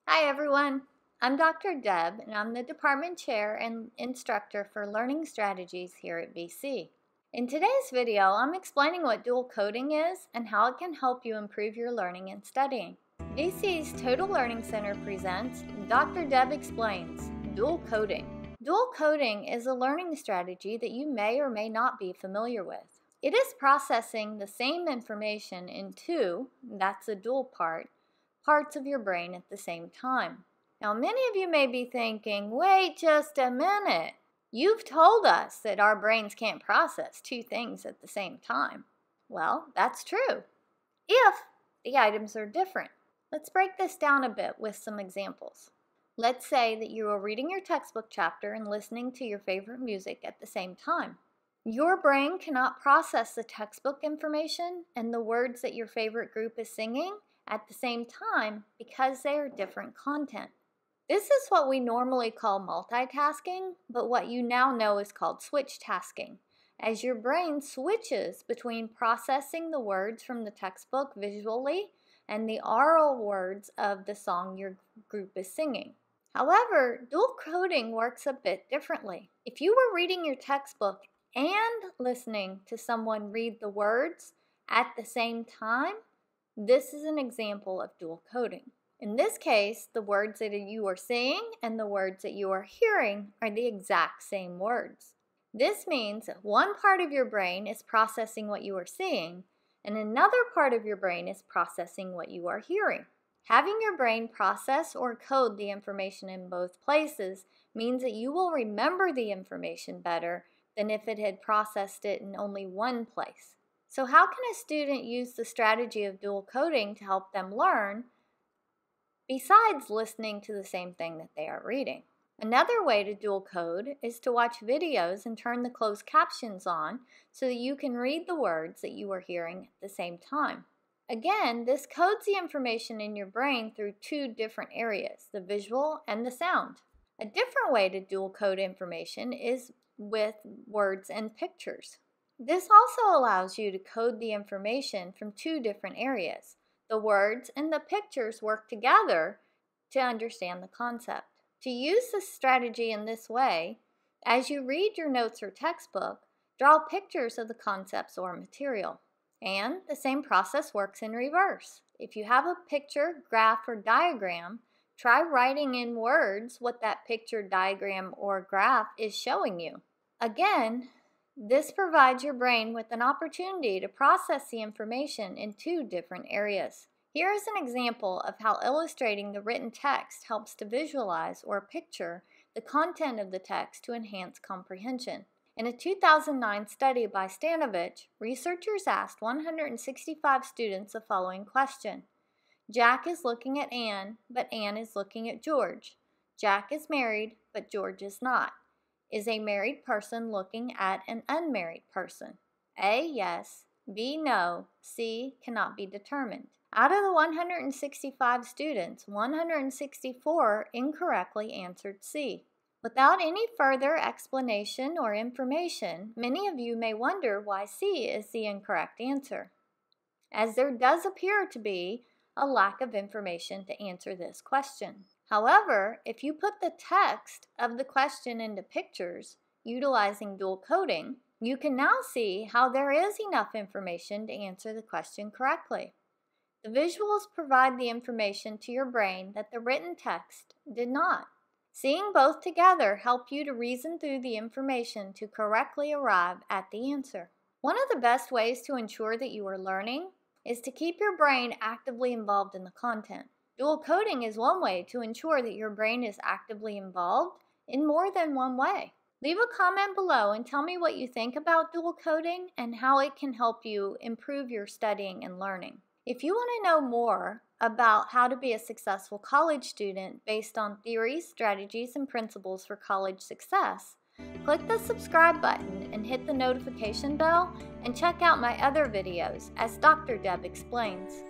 Hi everyone, I'm Dr. Deb and I'm the Department Chair and Instructor for Learning Strategies here at BC. In today's video, I'm explaining what dual coding is and how it can help you improve your learning and studying. BC's Total Learning Center presents Dr. Deb Explains Dual Coding. Dual coding is a learning strategy that you may or may not be familiar with. It is processing the same information in two, that's the dual parts of your brain at the same time. Now, many of you may be thinking, wait just a minute. You've told us that our brains can't process two things at the same time. Well, that's true, if the items are different. Let's break this down a bit with some examples. Let's say that you are reading your textbook chapter and listening to your favorite music at the same time. Your brain cannot process the textbook information and the words that your favorite group is singing at the same time because they are different content. This is what we normally call multitasking, but what you now know is called switch tasking, as your brain switches between processing the words from the textbook visually and the oral words of the song your group is singing. However, dual coding works a bit differently. If you were reading your textbook and listening to someone read the words at the same time, this is an example of dual coding. In this case, the words that you are seeing and the words that you are hearing are the exact same words. This means that one part of your brain is processing what you are seeing and another part of your brain is processing what you are hearing. Having your brain process or code the information in both places means that you will remember the information better than if it had processed it in only one place. So how can a student use the strategy of dual coding to help them learn besides listening to the same thing that they are reading? Another way to dual code is to watch videos and turn the closed captions on so that you can read the words that you are hearing at the same time. Again, this codes the information in your brain through two different areas, the visual and the sound. A different way to dual code information is with words and pictures. This also allows you to code the information from two different areas. The words and the pictures work together to understand the concept. To use this strategy in this way, as you read your notes or textbook, draw pictures of the concepts or material. And the same process works in reverse. If you have a picture, graph, or diagram, try writing in words what that picture, diagram, or graph is showing you. Again, this provides your brain with an opportunity to process the information in two different areas. Here is an example of how illustrating the written text helps to visualize or picture the content of the text to enhance comprehension. In a 2009 study by Stanovich, researchers asked 165 students the following question. Jack is looking at Anne, but Anne is looking at George. Jack is married, but George is not. Is a married person looking at an unmarried person? A, yes. B, no. C, cannot be determined. Out of the 165 students, 164 incorrectly answered C. Without any further explanation or information, many of you may wonder why C is the incorrect answer, as there does appear to be a lack of information to answer this question. However, if you put the text of the question into pictures, utilizing dual coding, you can now see how there is enough information to answer the question correctly. The visuals provide the information to your brain that the written text did not. Seeing both together help you to reason through the information to correctly arrive at the answer. One of the best ways to ensure that you are learning is to keep your brain actively involved in the content. Dual coding is one way to ensure that your brain is actively involved in more than one way. Leave a comment below and tell me what you think about dual coding and how it can help you improve your studying and learning. If you want to know more about how to be a successful college student based on theories, strategies, and principles for college success, click the subscribe button and hit the notification bell and check out my other videos as Dr. Deb Explains.